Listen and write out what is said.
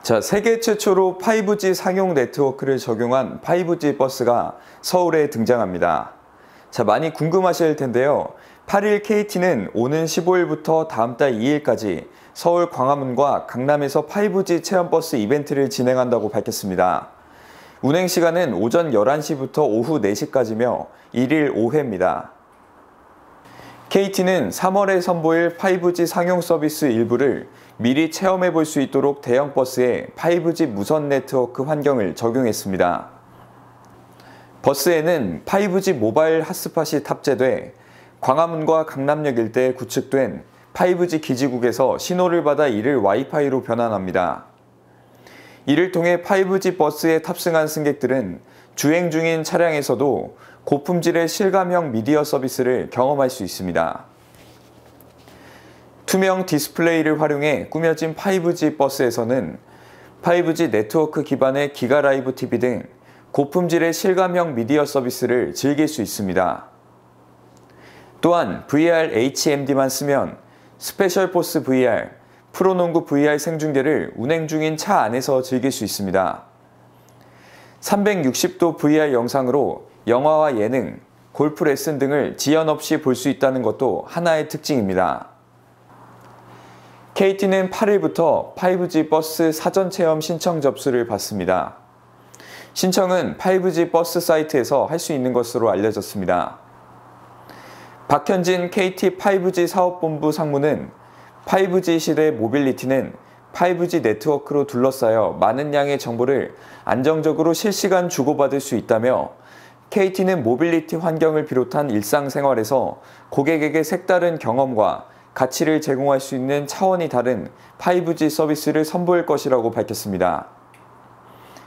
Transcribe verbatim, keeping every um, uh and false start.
자, 세계 최초로 파이브 지 상용 네트워크를 적용한 파이브 지 버스가 서울에 등장합니다. 자, 많이 궁금하실 텐데요. 팔 일 케이티는 오는 십오 일부터 다음 달 이 일까지 서울 광화문과 강남에서 파이브 지 체험버스 이벤트를 진행한다고 밝혔습니다. 운행 시간은 오전 열한 시부터 오후 네 시까지며 일 일 오 회입니다. 케이티는 삼월에 선보일 파이브 지 상용 서비스 일부를 미리 체험해 볼 수 있도록 대형 버스에 파이브 지 무선 네트워크 환경을 적용했습니다. 버스에는 파이브 지 모바일 핫스팟이 탑재돼 광화문과 강남역 일대에 구축된 파이브 지 기지국에서 신호를 받아 이를 와이파이로 변환합니다. 이를 통해 파이브 지 버스에 탑승한 승객들은 주행 중인 차량에서도 고품질의 실감형 미디어 서비스를 경험할 수 있습니다. 투명 디스플레이를 활용해 꾸며진 파이브 지 버스에서는 파이브 지 네트워크 기반의 기가 라이브 티비 등 고품질의 실감형 미디어 서비스를 즐길 수 있습니다. 또한 브이알 에이치엠디만 쓰면 스페셜 포스 브이알, 프로농구 브이알 생중계를 운행 중인 차 안에서 즐길 수 있습니다. 삼백육십 도 브이알 영상으로 영화와 예능, 골프 레슨 등을 지연 없이 볼 수 있다는 것도 하나의 특징입니다. 케이티는 팔 일부터 파이브 지 버스 사전 체험 신청 접수를 받습니다. 신청은 파이브 지 버스 사이트에서 할 수 있는 것으로 알려졌습니다. 박현진 케이티 파이브 지 사업본부 상무는 파이브 지 시대 모빌리티는 파이브 지 네트워크로 둘러싸여 많은 양의 정보를 안정적으로 실시간 주고받을 수 있다며 케이티는 모빌리티 환경을 비롯한 일상생활에서 고객에게 색다른 경험과 가치를 제공할 수 있는 차원이 다른 파이브 지 서비스를 선보일 것이라고 밝혔습니다.